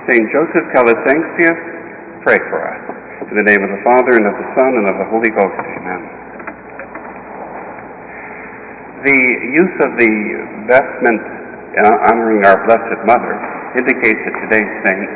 Saint Joseph Calasanxius, pray for us. In the name of the Father, and of the Son, and of the Holy Ghost. Amen. The use of the vestment honoring our Blessed Mother indicates that today's saint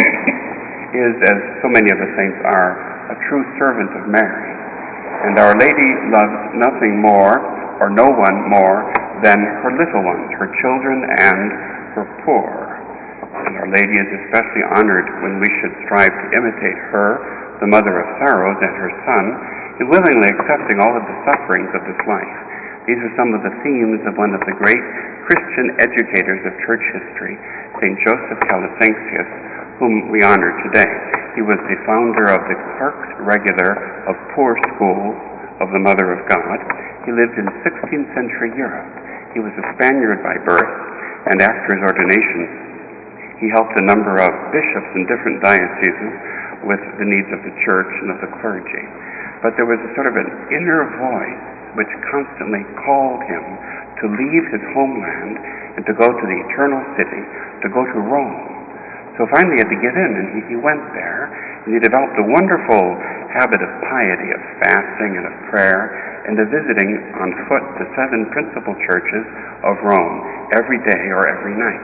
is, as so many of the saints are, a true servant of Mary. And Our Lady loves nothing more, or no one more, than her little ones, her children, and her poor. And Our Lady is especially honored when we should strive to imitate her, the Mother of Sorrows, and her Son, in willingly accepting all of the sufferings of this life. These are some of the themes of one of the great Christian educators of church history, St. Joseph Calasanxius, whom we honor today. He was the founder of the Clerks Regular of Poor Schools of the Mother of God. He lived in 16th century Europe. He was a Spaniard by birth, and after his ordination, he helped a number of bishops in different dioceses with the needs of the church and of the clergy. But there was a sort of an inner voice which constantly called him to leave his homeland and to go to the eternal city, to go to Rome. So finally he had to get in, and he went there, and he developed a wonderful habit of piety, of fasting and of prayer, and of visiting on foot the 7 principal churches of Rome every day or every night.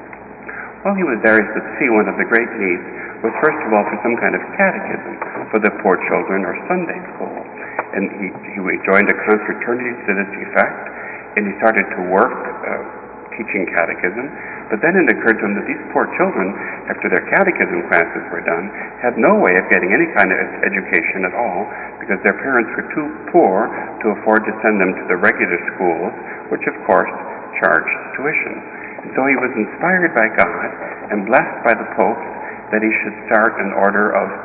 While he was there, he could see one of the great needs was, first of all, for some kind of catechism for the poor children or Sunday school. And he joined a confraternity to this effect, and he started to work teaching catechism. But then it occurred to him that these poor children, after their catechism classes were done, had no way of getting any kind of education at all, because their parents were too poor to afford to send them to the regular schools, which of course charged tuition. And so he was inspired by God and blessed by the popes that he should start an order of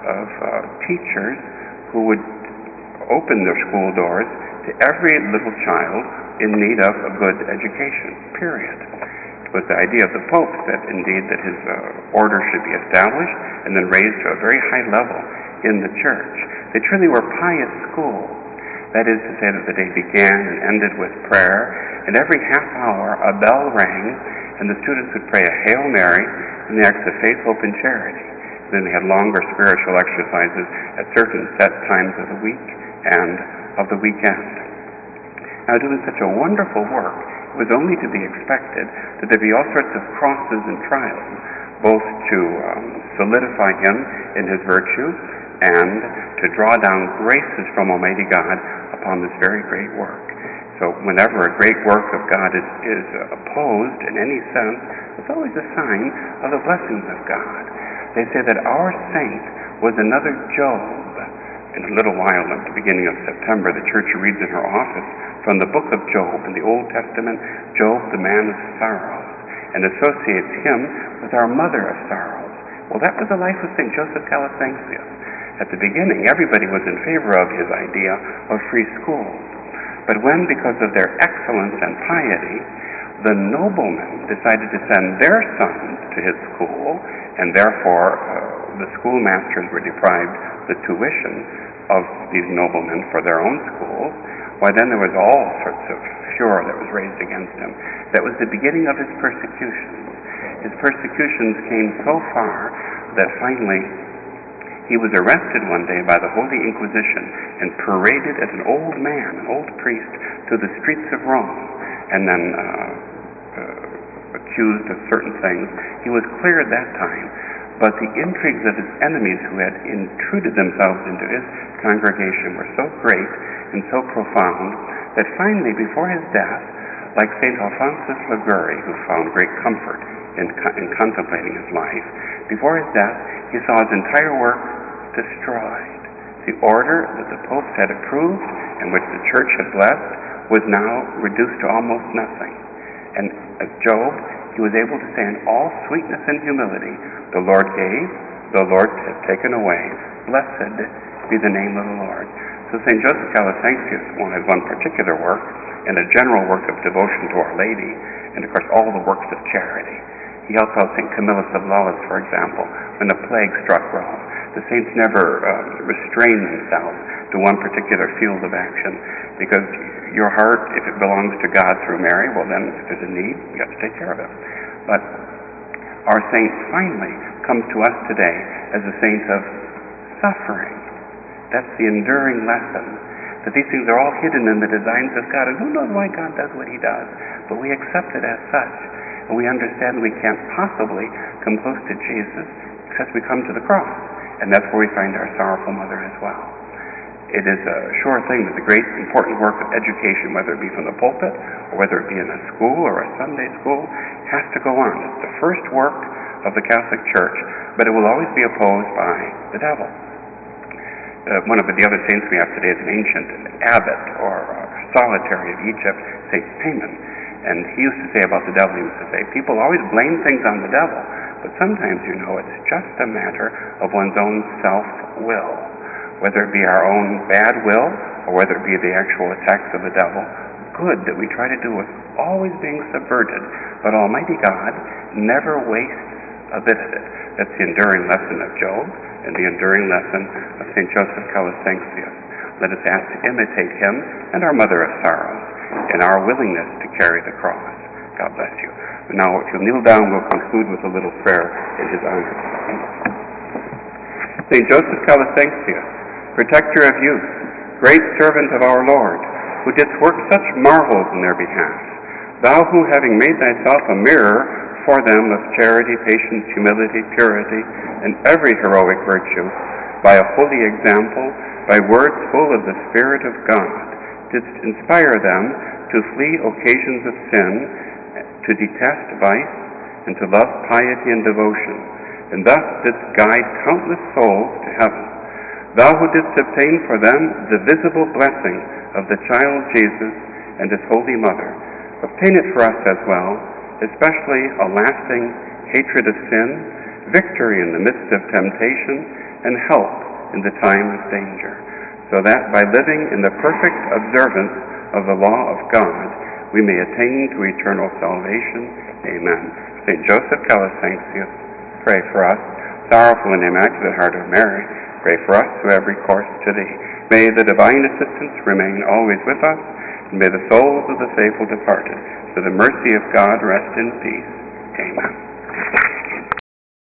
teachers who would open their school doors to every little child in need of a good education, period. It was the idea of the popes that indeed that his order should be established and then raised to a very high level in the church. They truly were pious schools. That is to say that the day began and ended with prayer, and every half hour a bell rang, and the students would pray a Hail Mary and the acts of faith, hope, and charity. Then they had longer spiritual exercises at certain set times of the week and of the weekend. Now, doing such a wonderful work, it was only to be expected that there be all sorts of crosses and trials, both to solidify him in his virtue and to draw down graces from Almighty God upon this very great work. So whenever a great work of God is opposed in any sense, it's always a sign of the blessings of God. They say that our saint was another Job. In a little while, at the beginning of September, the church reads in her office from the book of Job in the Old Testament, Job, the man of sorrows, and associates him with our mother of sorrows. Well, that was the life of St. Joseph Calasanxius. At the beginning, everybody was in favor of his idea of free schools. But when, because of their excellence and piety, the noblemen decided to send their sons to his school, and therefore the schoolmasters were deprived the tuition of these noblemen for their own schools, why then there was all sorts of furor that was raised against him. That was the beginning of his persecutions. His persecutions came so far that finally he was arrested one day by the Holy Inquisition and paraded as an old man, an old priest, to the streets of Rome, and then accused of certain things. He was cleared that time, but the intrigues of his enemies who had intruded themselves into his congregation were so great and so profound that finally, before his death, like St. Alphonsus Liguori, who found great comfort in contemplating his life, before his death, he saw his entire work destroyed. The order that the popes had approved and which the church had blessed was now reduced to almost nothing. And as Job, he was able to say in all sweetness and humility, the Lord gave, the Lord has taken away. Blessed be the name of the Lord. So St. Joseph Calasanxius has one particular work, and a general work of devotion to Our Lady, and of course all the works of charity. He helped out St. Camillus of Lollis, for example, when the plague struck Rome. The saints never restrain themselves to one particular field of action, because your heart, if it belongs to God through Mary, well then if there's a need, you have to take care of it. But our saint finally comes to us today as a saint of suffering. That's the enduring lesson, that these things are all hidden in the designs of God, and who knows why God does what he does, but we accept it as such, and we understand we can't possibly come close to Jesus because we come to the cross, and that's where we find our sorrowful mother as well. It is a sure thing that the great important work of education, whether it be from the pulpit or whether it be in a school or a Sunday school, has to go on. It's the first work of the Catholic Church, but it will always be opposed by the devil. One of the other saints we have today is an ancient abbot or solitary of Egypt, St. Payman. And he used to say about the devil, he used to say, people always blame things on the devil, but sometimes, it's just a matter of one's own self-will. Whether it be our own bad will, or whether it be the actual attacks of the devil, good that we try to do is always being subverted. But Almighty God never wastes a bit of it. That's the enduring lesson of Job, and the enduring lesson of St. Joseph Calasanxius. Let us ask to imitate him and our Mother of Sorrows in our willingness to carry the cross. God bless you. Now, if you'll kneel down, we'll conclude with a little prayer in his honor. St. Joseph Calasanxius, protector of youth, great servant of our Lord, who didst work such marvels in their behalf, thou who, having made thyself a mirror for them of charity, patience, humility, purity, and every heroic virtue, by a holy example, by words full of the Spirit of God, didst inspire them to flee occasions of sin, to detest vice, and to love piety and devotion, and thus didst guide countless souls to heaven. Thou who didst obtain for them the visible blessing of the child Jesus and his holy mother, obtain it for us as well, especially a lasting hatred of sin, victory in the midst of temptation, and help in the time of danger, so that by living in the perfect observance of the law of God, we may attain to eternal salvation. Amen. St. Joseph Calasanxius, pray for us. Sorrowful and Immaculate Heart of Mary, pray for us who have recourse to thee. May the divine assistance remain always with us, and may the souls of the faithful departed, to the mercy of God, rest in peace. Amen.